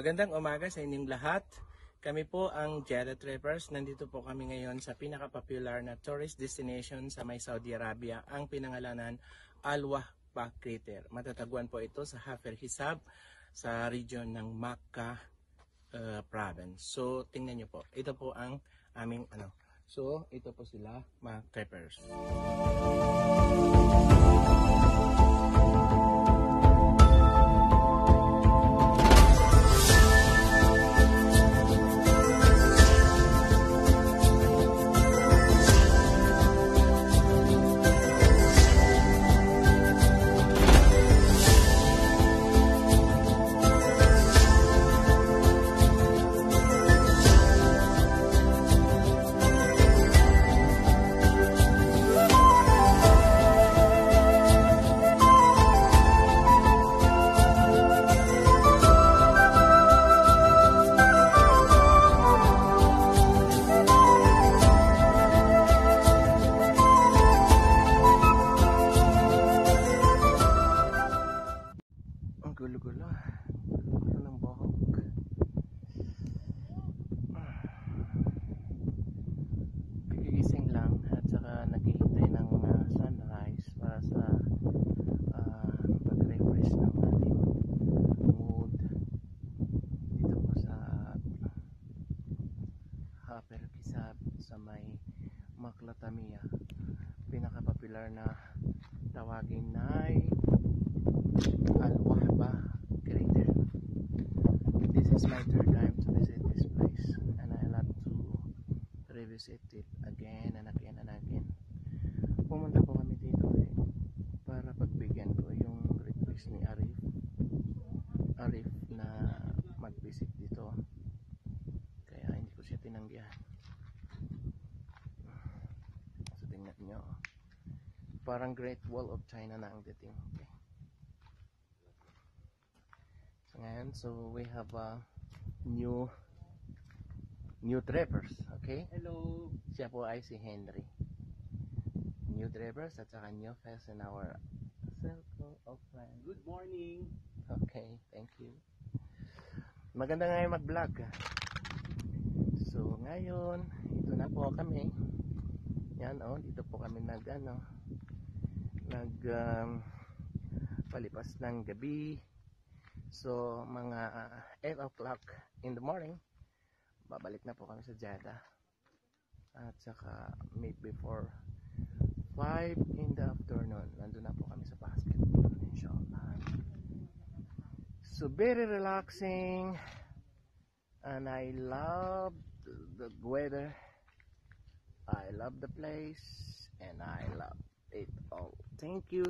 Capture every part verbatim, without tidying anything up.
Magandang umaga sa inyong lahat. Kami po ang Jeddah Trippers. Nandito po kami ngayon sa pinaka-popular na tourist destination sa may Saudi Arabia, ang pinangalanan Al-Wahbah Crater. Matatagpuan po ito sa Hafir Hisab sa region ng Makkah uh, province. So tingnan nyo po, ito po ang aming ano. So ito po sila mga trippers. Gulo-gulo. Gulo ng buhok. Gigising lang at saka naghihintay ng uh, sunrise para sa uh, pag-refresh ng ating mood dito po sa Hafir Hisab sa may Maklatamia. Pinaka-popular na tawagin ay Al-Wahbah Crater. This is my third time to visit this place and I love to revisit it again and again and again. Pumunta po kami dito eh, para pagbigyan ko yung request ni Arif Arif na mag-visit dito, kaya hindi ko siya tinanggihan. So tingnan nyo, parang Great Wall of China na ang dating. Okay. And so we have a uh, new new drivers, okay? Hello. Siya po ay si Henry. New drivers at saka new face in our circle of friends. Good morning. Okay, thank you. Maganda nga yung mag-vlog. So ngayon, ito na po kami. Yan oh, dito po kami nag ano, nag um, palipas ng gabi. So mga uh, eight o'clock in the morning, babalik na po kami sa Jeddah. At saka meet before five in the afternoon. Nandun na po kami sa basketball, inshallah. So very relaxing, and I love the weather, I love the place, and I love it all. Thank you.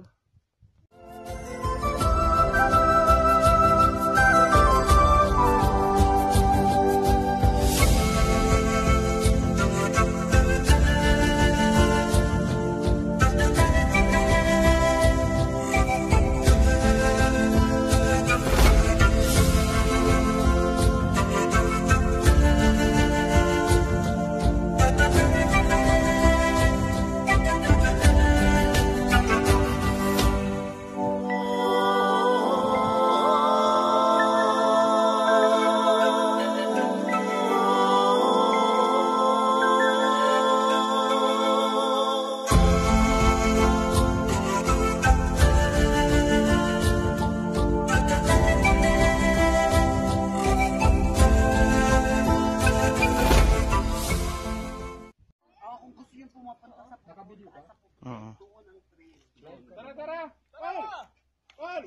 Uh-huh. Tara, tara! Ol! Ol!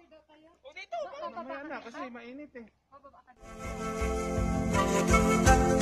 O dito! Mamaya na kasi mainit eh.